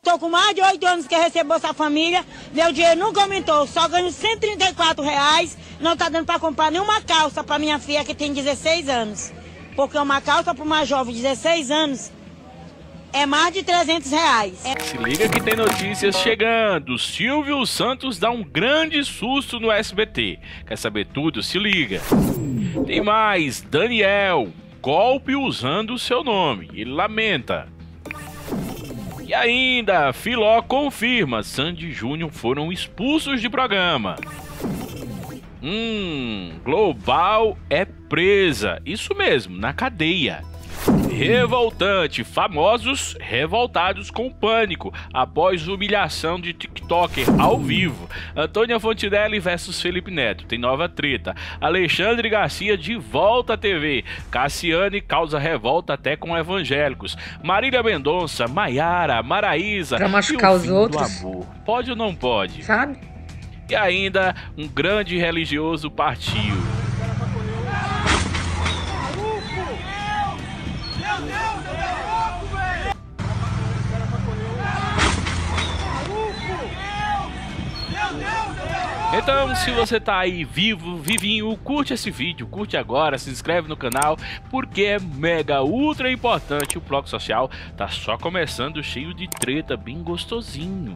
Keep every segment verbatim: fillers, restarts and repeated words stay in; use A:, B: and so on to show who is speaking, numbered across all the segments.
A: Tô com mais de oito anos que recebo Bolsa Família, meu dinheiro nunca aumentou, só ganho cento e trinta e quatro reais, não tá dando para comprar nenhuma calça para minha filha que tem dezesseis anos. Porque uma calça para uma jovem de dezesseis anos é mais de trezentos reais. É...
B: Se liga que tem notícias chegando. Silvio Santos dá um grande susto no S B T. Quer saber tudo? Se liga. Tem mais. Daniel, golpe usando o seu nome. Ele lamenta. E ainda, Filó confirma. Sandy e Júnior foram expulsos de programa. Hum, Global é presa. Isso mesmo, na cadeia. Revoltante, famosos revoltados com pânico após humilhação de TikToker ao vivo. Antônia Fontinelli versus Felipe Neto, tem nova treta. Alexandre Garcia de volta à T V. Cassiane causa revolta até com evangélicos. Marília Mendonça, Maiara, Maraísa.
C: Pra machucar os outros.
B: Pode ou não pode?
C: Sabe?
B: E ainda um grande religioso partiu. Então, se você tá aí vivo, vivinho, curte esse vídeo, curte agora, se inscreve no canal, porque é mega ultra importante. O Bloco Social tá só começando, cheio de treta, bem gostosinho.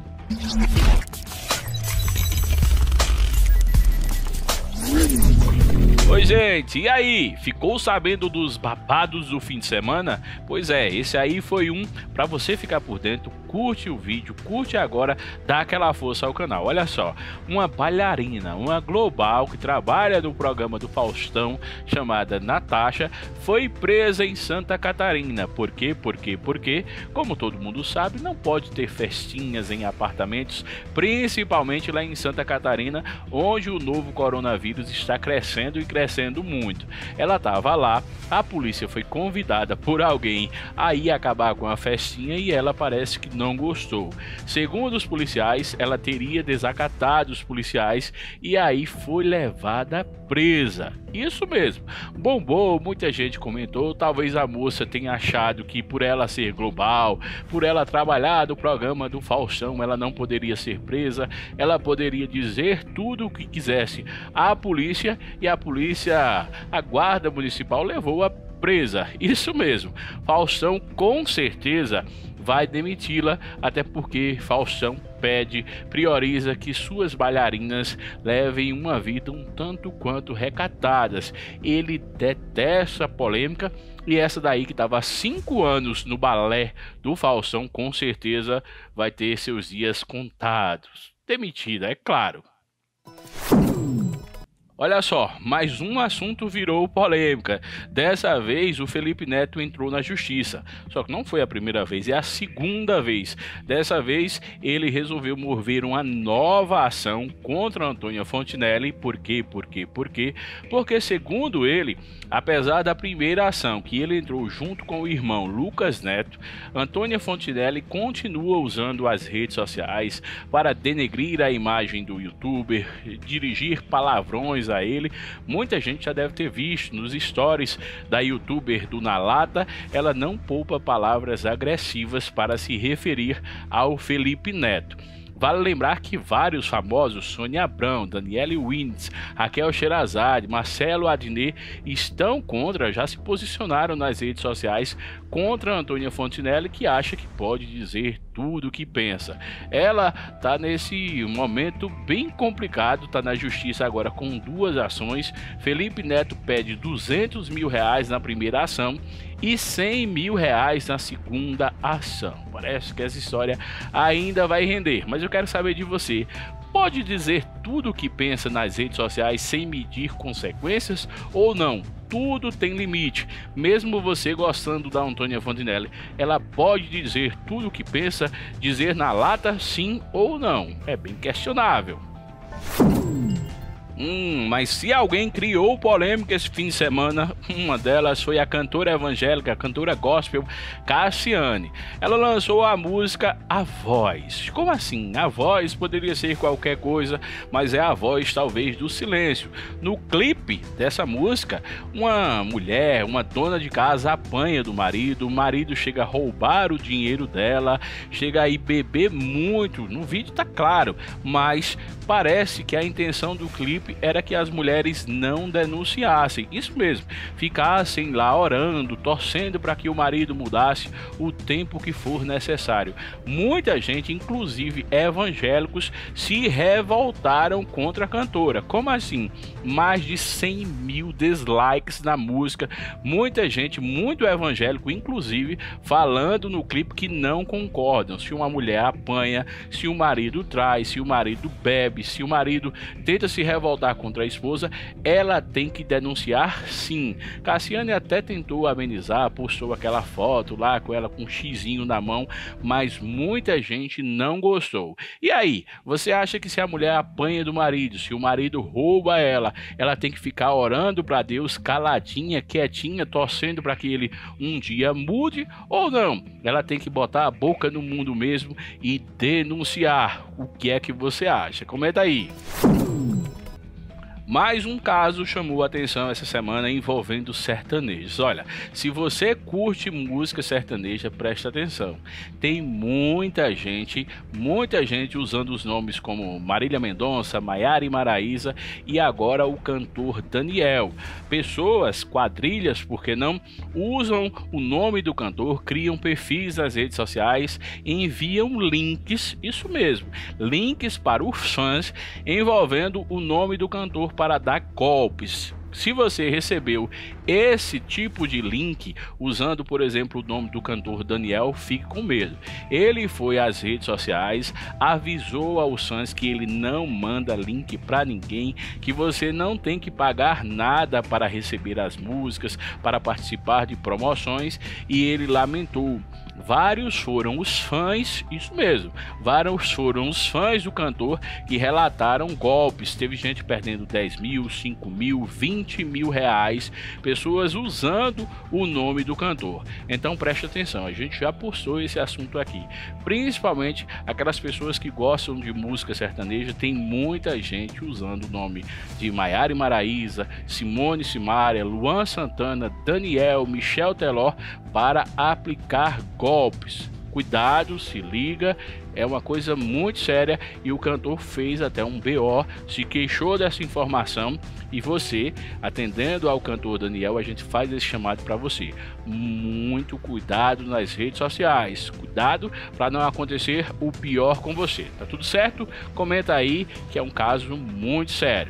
B: Oi gente, e aí? Ficou sabendo dos babados do fim de semana? Pois é, esse aí foi um para você ficar por dentro. Curte o vídeo, curte agora, dá aquela força ao canal. Olha só, uma bailarina, uma global que trabalha no programa do Faustão, chamada Natasha, foi presa em Santa Catarina. Por quê? Por quê? Porque, como todo mundo sabe, não pode ter festinhas em apartamentos, principalmente lá em Santa Catarina, onde o novo coronavírus está crescendo e crescendo muito. Ela estava lá, a polícia foi convidada por alguém a ir acabar com a festinha e ela parece que não gostou. Segundo os policiais, ela teria desacatado os policiais e aí foi levada presa. Isso mesmo, bombou, muita gente comentou, talvez a moça tenha achado que por ela ser global, por ela trabalhar no programa do Faustão, ela não poderia ser presa, ela poderia dizer tudo o que quisesse à polícia e a polícia, a guarda municipal levou-a presa. Isso mesmo, Faustão com certeza vai demiti-la, até porque Faustão pede, prioriza que suas bailarinas levem uma vida um tanto quanto recatadas. Ele detesta a polêmica e essa daí que estava há cinco anos no balé do Faustão com certeza vai ter seus dias contados. Demitida, é claro. Olha só, mais um assunto virou polêmica. Dessa vez o Felipe Neto entrou na justiça. Só que não foi a primeira vez, é a segunda vez. Dessa vez ele resolveu mover uma nova ação contra Antônia Fontinelli. Por quê? Por quê? Por quê? Porque segundo ele, apesar da primeira ação que ele entrou junto com o irmão Lucas Neto, Antônia Fontinelli continua usando as redes sociais para denegrir a imagem do youtuber, dirigir palavrões a ele. Muita gente já deve ter visto nos stories da youtuber do Na Lata, ela não poupa palavras agressivas para se referir ao Felipe Neto. Vale lembrar que vários famosos, Sônia Abrão, Daniele Winitz, Raquel Sherazade, Marcelo Adnet, estão contra, já se posicionaram nas redes sociais contra a Antônia Fontinelli, que acha que pode dizer tudo o que pensa. Ela está nesse momento bem complicado, está na justiça agora com duas ações. Felipe Neto pede duzentos mil reais na primeira ação e cem mil reais na segunda ação. Parece que essa história ainda vai render, mas eu quero saber de você. Pode dizer tudo o que pensa nas redes sociais sem medir consequências ou não? Tudo tem limite. Mesmo você gostando da Antônia Fontinelli, ela pode dizer tudo o que pensa, dizer na lata sim ou não. É bem questionável. Hum, mas se alguém criou polêmica esse fim de semana, uma delas foi a cantora evangélica, a cantora gospel Cassiane. Ela lançou a música A Voz. Como assim? A voz poderia ser qualquer coisa, mas é a voz talvez do silêncio. No clipe dessa música, uma mulher, uma dona de casa apanha do marido, o marido chega a roubar o dinheiro dela, chega a ir beber muito. No vídeo tá claro, mas parece que a intenção do clipe era que as mulheres não denunciassem, isso mesmo, ficassem lá orando, torcendo para que o marido mudasse o tempo que for necessário. Muita gente, inclusive evangélicos, se revoltaram contra a cantora. Como assim? Mais de cem mil dislikes na música, muita gente, muito evangélico, inclusive, falando no clipe que não concordam. Se uma mulher apanha, se o marido trai, se o marido bebe, se o marido tenta se revoltar contra a esposa, ela tem que denunciar sim. Cassiane até tentou amenizar, postou aquela foto lá com ela com um xizinho na mão, mas muita gente não gostou. E aí, você acha que se a mulher apanha do marido, se o marido rouba ela, ela tem que ficar orando para Deus caladinha, quietinha, torcendo para que ele um dia mude ou não? Ela tem que botar a boca no mundo mesmo e denunciar. O que é que você acha? Comenta aí. Mais um caso chamou a atenção essa semana envolvendo sertanejos. Olha, se você curte música sertaneja, presta atenção. Tem muita gente, muita gente usando os nomes como Marília Mendonça, Maiara e Maraíza e agora o cantor Daniel. Pessoas, quadrilhas, por que não, usam o nome do cantor, criam perfis nas redes sociais, enviam links, isso mesmo, links para os fãs envolvendo o nome do cantor para dar golpes. Se você recebeu esse tipo de link usando, por exemplo, o nome do cantor Daniel, fique com medo. Ele foi às redes sociais, avisou aos fãs que ele não manda link para ninguém, que você não tem que pagar nada para receber as músicas, para participar de promoções, e ele lamentou. Vários foram os fãs, isso mesmo, vários foram os fãs do cantor que relataram golpes. Teve gente perdendo dez mil, cinco mil, vinte mil reais, pessoas usando o nome do cantor. Então preste atenção, a gente já postou esse assunto aqui, principalmente aquelas pessoas que gostam de música sertaneja. Tem muita gente usando o nome de Maiara e Maraíza, Simone e Simaria, Luan Santana, Daniel, Michel Teló para aplicar golpes. Cuidado, se liga, é uma coisa muito séria e o cantor fez até um B O, se queixou dessa informação e você, atendendo ao cantor Daniel, a gente faz esse chamado para você. Muito cuidado nas redes sociais, cuidado para não acontecer o pior com você. Tá tudo certo? Comenta aí que é um caso muito sério.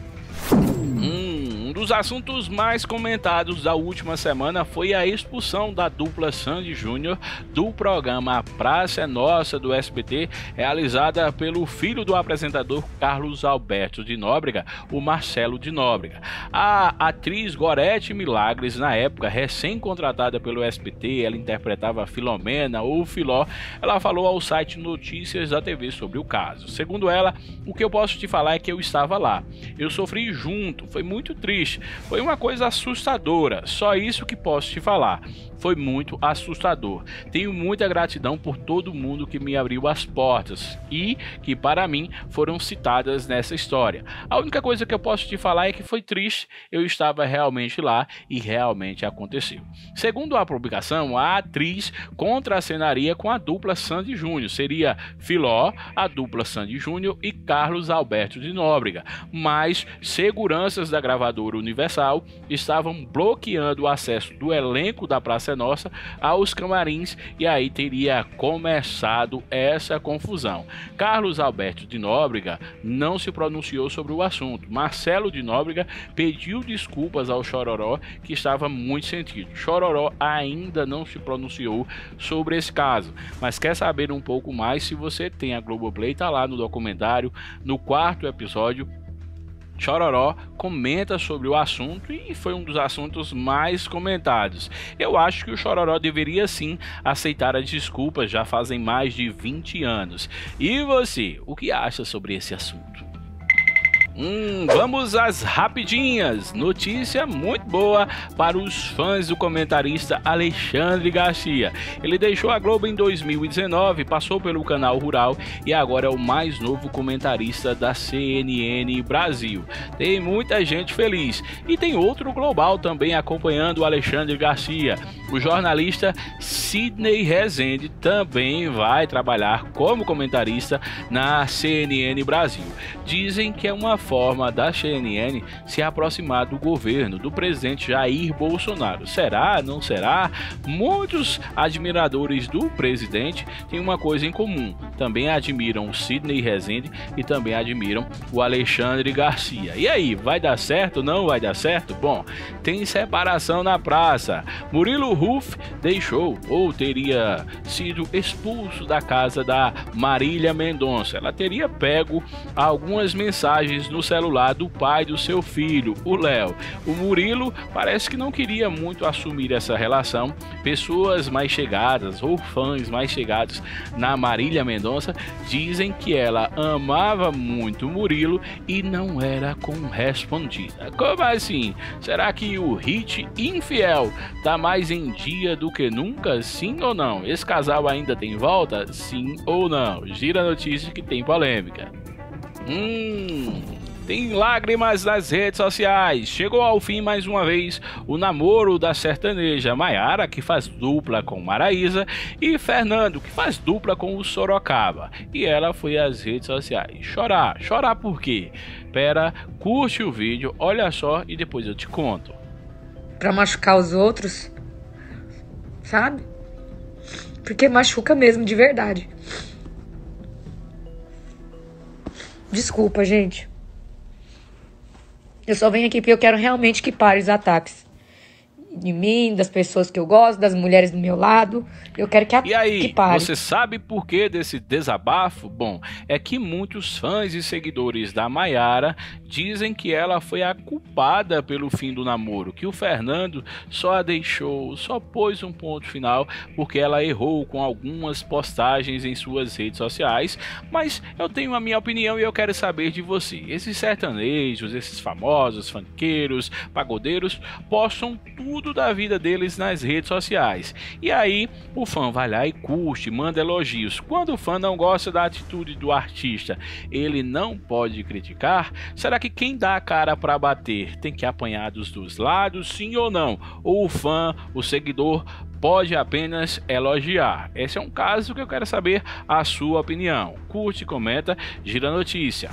B: Um dos assuntos mais comentados da última semana foi a expulsão da dupla Sandy Júnior do programa A Praça é Nossa do S B T, realizada pelo filho do apresentador Carlos Alberto de Nóbrega, o Marcelo de Nóbrega. A atriz Gorete Milagres, na época recém-contratada pelo S B T, ela interpretava a Filomena ou Filó, ela falou ao site Notícias da T V sobre o caso. Segundo ela, o que eu posso te falar é que eu estava lá, eu sofri junto, foi muito triste. Foi uma coisa assustadora, só isso que posso te falar. Foi muito assustador. Tenho muita gratidão por todo mundo que me abriu as portas e que para mim foram citadas nessa história. A única coisa que eu posso te falar é que foi triste, eu estava realmente lá e realmente aconteceu. Segundo a publicação, a atriz contracenaria com a dupla Sandy Júnior, seria Filó, a dupla Sandy Júnior e Carlos Alberto de Nóbrega, mas seguranças da gravadora Universal estavam bloqueando o acesso do elenco da Praça é Nossa aos camarins e aí teria começado essa confusão. Carlos Alberto de Nóbrega não se pronunciou sobre o assunto. Marcelo de Nóbrega pediu desculpas ao Chororó, que estava muito sentido. Chororó ainda não se pronunciou sobre esse caso, mas quer saber um pouco mais? Se você tem a Globoplay, tá lá no documentário, no quarto episódio, Chororó comenta sobre o assunto e foi um dos assuntos mais comentados. Eu acho que o Chororó deveria sim aceitar as desculpas, já fazem mais de vinte anos. E você, o que acha sobre esse assunto? Hum, vamos às rapidinhas. Notícia muito boa para os fãs do comentarista Alexandre Garcia. Ele deixou a Globo em dois mil e dezenove, passou pelo Canal Rural e agora é o mais novo comentarista da C N N Brasil. Tem muita gente feliz e tem outro global também acompanhando o Alexandre Garcia. O jornalista Sidney Rezende também vai trabalhar como comentarista na C N N Brasil. Dizem que é uma forma da C N N se aproximar do governo do presidente Jair Bolsonaro. Será? Não será? Muitos admiradores do presidente têm uma coisa em comum. Também admiram o Sidney Rezende e também admiram o Alexandre Garcia. E aí, vai dar certo? Não vai dar certo? Bom, tem separação na praça. Murilo Ruf deixou ou teria sido expulso da casa da Marília Mendonça. Ela teria pego algumas mensagens no celular do pai do seu filho, o Léo. O Murilo parece que não queria muito assumir essa relação. Pessoas mais chegadas ou fãs mais chegados na Marília Mendonça dizem que ela amava muito o Murilo e não era correspondida. Como assim? Será que o hit Infiel tá mais em dia do que nunca? Sim ou não? Esse casal ainda tem volta? Sim ou não? Gira a notícia que tem polêmica. Hum... Tem lágrimas nas redes sociais. Chegou ao fim mais uma vez o namoro da sertaneja Maiara, que faz dupla com Maraísa, e Fernando, que faz dupla com o Sorocaba. E ela foi às redes sociais chorar. Chorar por quê? Pera, curte o vídeo, olha só e depois eu te conto.
C: Pra machucar os outros, sabe? Porque machuca mesmo, de verdade. Desculpa, gente. Eu só venho aqui porque eu quero realmente que pare os ataques de mim, das pessoas que eu gosto, das mulheres do meu lado. Eu quero que, a...
B: e aí,
C: que pare.
B: Você sabe por que desse desabafo? Bom, é que muitos fãs e seguidores da Maiara dizem que ela foi a culpada pelo fim do namoro, que o Fernando só a deixou, só pôs um ponto final porque ela errou com algumas postagens em suas redes sociais. Mas eu tenho a minha opinião e eu quero saber de você. Esses sertanejos, esses famosos funkeiros, pagodeiros, postam tudo da vida deles nas redes sociais. E aí o fã vai lá e curte, manda elogios. Quando o fã não gosta da atitude do artista, ele não pode criticar? Será que quem dá a cara para bater tem que apanhar dos dois lados, sim ou não? Ou o fã, o seguidor, pode apenas elogiar? Esse é um caso que eu quero saber a sua opinião. Curte, comenta, gira a notícia.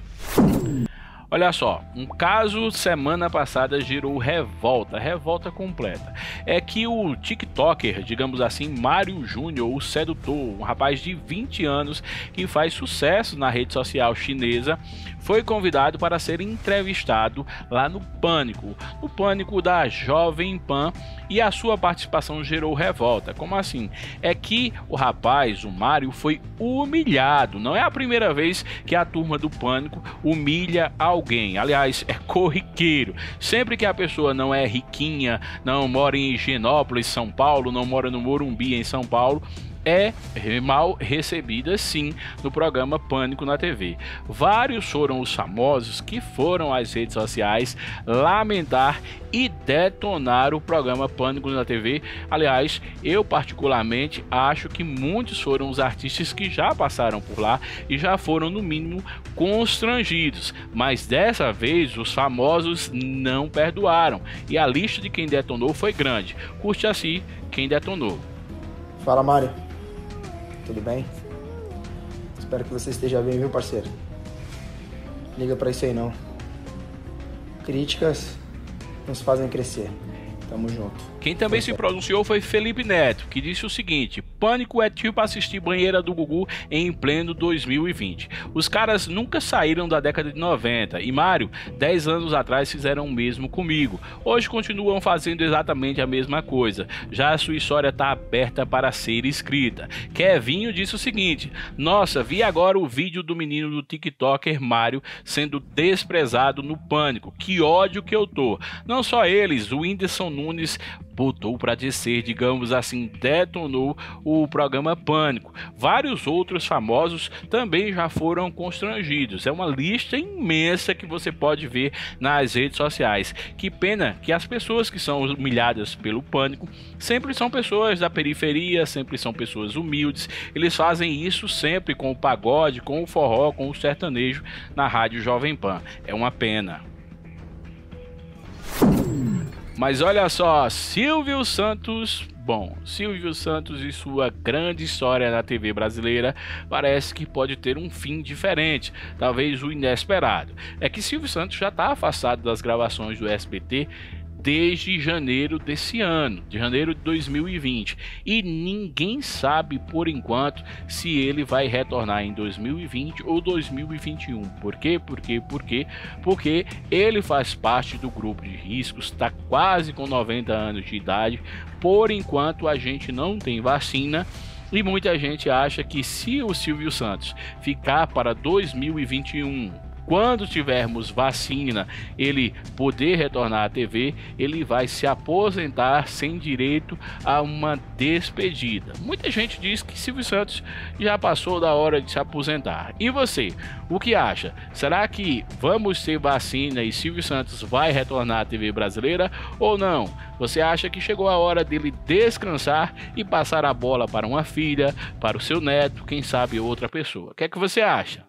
B: Olha só, um caso semana passada gerou revolta, revolta completa. É que o TikToker, digamos assim, Mário Júnior, o sedutor, um rapaz de vinte anos que faz sucesso na rede social chinesa, foi convidado para ser entrevistado lá no Pânico, no Pânico da Jovem Pan, e a sua participação gerou revolta. Como assim? É que o rapaz, o Mário, foi humilhado. Não é a primeira vez que a turma do Pânico humilha alguém. Aliás, é corriqueiro. Sempre que a pessoa não é riquinha, não mora em Higienópolis, São Paulo, não mora no Morumbi, em São Paulo, é mal recebida sim no programa Pânico na T V. Vários foram os famosos que foram às redes sociais lamentar e detonar o programa Pânico na T V. Aliás, eu particularmente acho que muitos foram os artistas que já passaram por lá e já foram no mínimo constrangidos, mas dessa vez os famosos não perdoaram e a lista de quem detonou foi grande. Curte assim quem detonou.
D: Fala, Mário. Tudo bem? Espero que você esteja bem, viu, parceiro? Liga pra isso aí não. Críticas nos fazem crescer. Tamo junto.
B: Quem também se pronunciou foi Felipe Neto, que disse o seguinte: Pânico é tipo assistir Banheira do Gugu em pleno dois mil e vinte. Os caras nunca saíram da década de noventa e Mário, dez anos atrás fizeram o mesmo comigo. Hoje continuam fazendo exatamente a mesma coisa. Já a sua história tá aberta para ser escrita. Kevinho disse o seguinte: nossa, vi agora o vídeo do menino do TikToker Mário sendo desprezado no Pânico. Que ódio que eu tô. Não só eles, o Whindersson Nunes botou para descer, digamos assim, detonou o programa Pânico. Vários outros famosos também já foram constrangidos. É uma lista imensa que você pode ver nas redes sociais. Que pena que as pessoas que são humilhadas pelo Pânico sempre são pessoas da periferia, sempre são pessoas humildes. Eles fazem isso sempre com o pagode, com o forró, com o sertanejo na Rádio Jovem Pan. É uma pena. Mas olha só, Silvio Santos, bom, Silvio Santos e sua grande história na T V brasileira parece que pode ter um fim diferente, talvez o inesperado. É que Silvio Santos já está afastado das gravações do S B T desde janeiro desse ano, de janeiro de dois mil e vinte, e ninguém sabe por enquanto se ele vai retornar em dois mil e vinte ou dois mil e vinte e um. Por quê? Por quê? Por quê? Porque ele faz parte do grupo de riscos, está quase com noventa anos de idade. Por enquanto a gente não tem vacina. E muita gente acha que se o Silvio Santos ficar para dois mil e vinte e um, quando tivermos vacina, ele poder retornar à T V, ele vai se aposentar sem direito a uma despedida. Muita gente diz que Silvio Santos já passou da hora de se aposentar. E você, o que acha? Será que vamos ter vacina e Silvio Santos vai retornar à T V brasileira ou não? Você acha que chegou a hora dele descansar e passar a bola para uma filha, para o seu neto, quem sabe outra pessoa? O que é que você acha?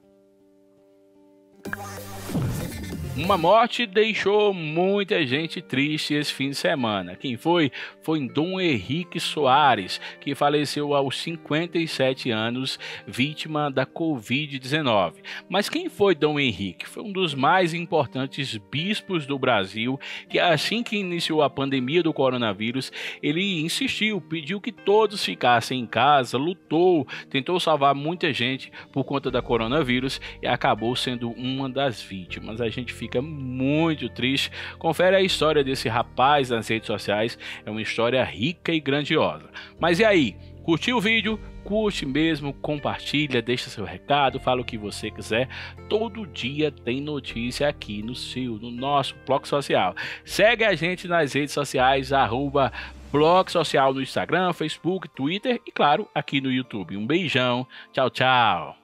B: Uma morte deixou muita gente triste esse fim de semana. Quem foi? Foi Dom Henrique Soares, que faleceu aos cinquenta e sete anos, vítima da covid dezenove. Mas quem foi Dom Henrique? Foi um dos mais importantes bispos do Brasil, que assim que iniciou a pandemia do coronavírus, ele insistiu, pediu que todos ficassem em casa, lutou, tentou salvar muita gente por conta da coronavírus e acabou sendo uma das vítimas. A gente fica muito triste. Confere a história desse rapaz nas redes sociais, é uma história rica e grandiosa. Mas e aí? Curtiu o vídeo? Curte mesmo, compartilha, deixa seu recado, fala o que você quiser. Todo dia tem notícia aqui no seu, no nosso Bloco Social. Segue a gente nas redes sociais, arroba Bloco Social no Instagram, Facebook, Twitter e claro, aqui no YouTube. Um beijão, tchau, tchau.